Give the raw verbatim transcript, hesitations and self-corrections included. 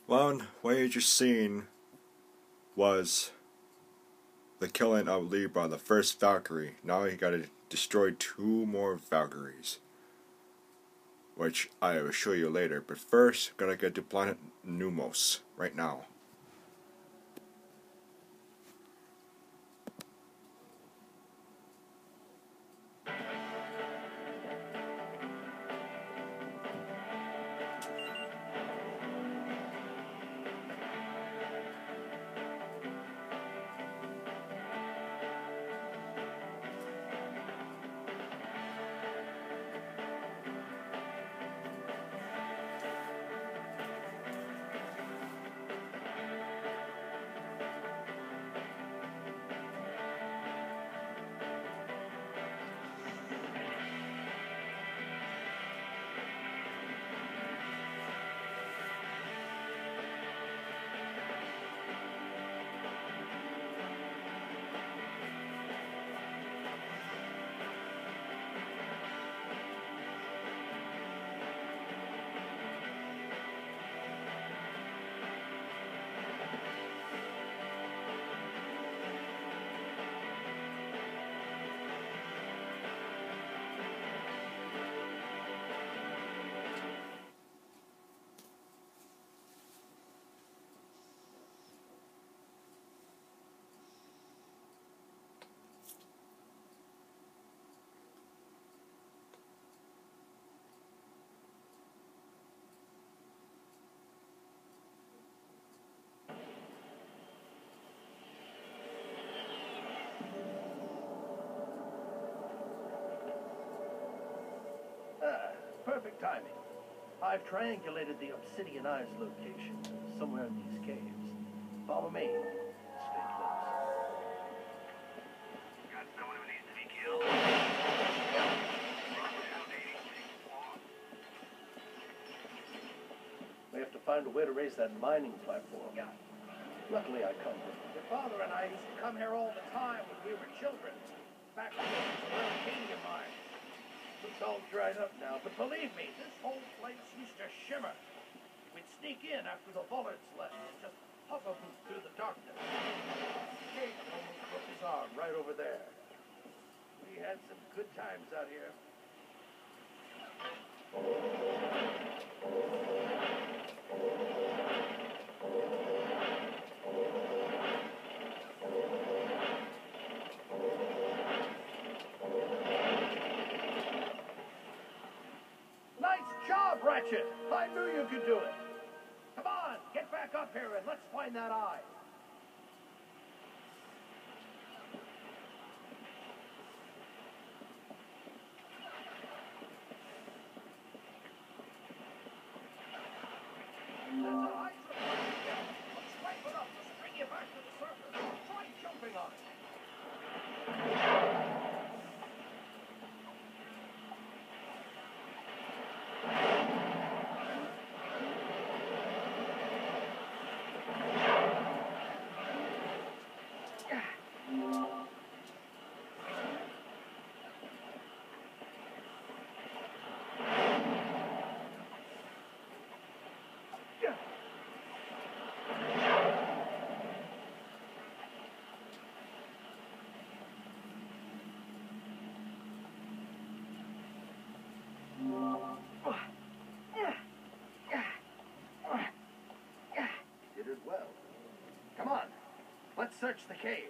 Well, what you just seen was the killing of Libra, the first Valkyrie. Now you gotta destroy two more Valkyries, which I will show you later. But first, gotta get to planet Numos right now. Perfect timing. I've triangulated the Obsidian Eyes location somewhere in these caves. Follow me. Stay close. Got someone who needs to be killed? We have to find a way to raise that mining platform. Yeah. Luckily, I come with Your father and I used to come here all the time when we were children. Back when there was a Arcadia mine. It's all dried up now, but believe me, this whole place used to shimmer. We'd sneak in after the Bullards left and just puzzle through the darkness. Jake almost broke his arm right over there. We had some good times out here. Ratchet, I knew you could do it. Come on, get back up here and let's find that eye. There's a hydra plant there. Let's scrape it up. Just bring you back to the surface. Try jumping on it. Let's search the caves.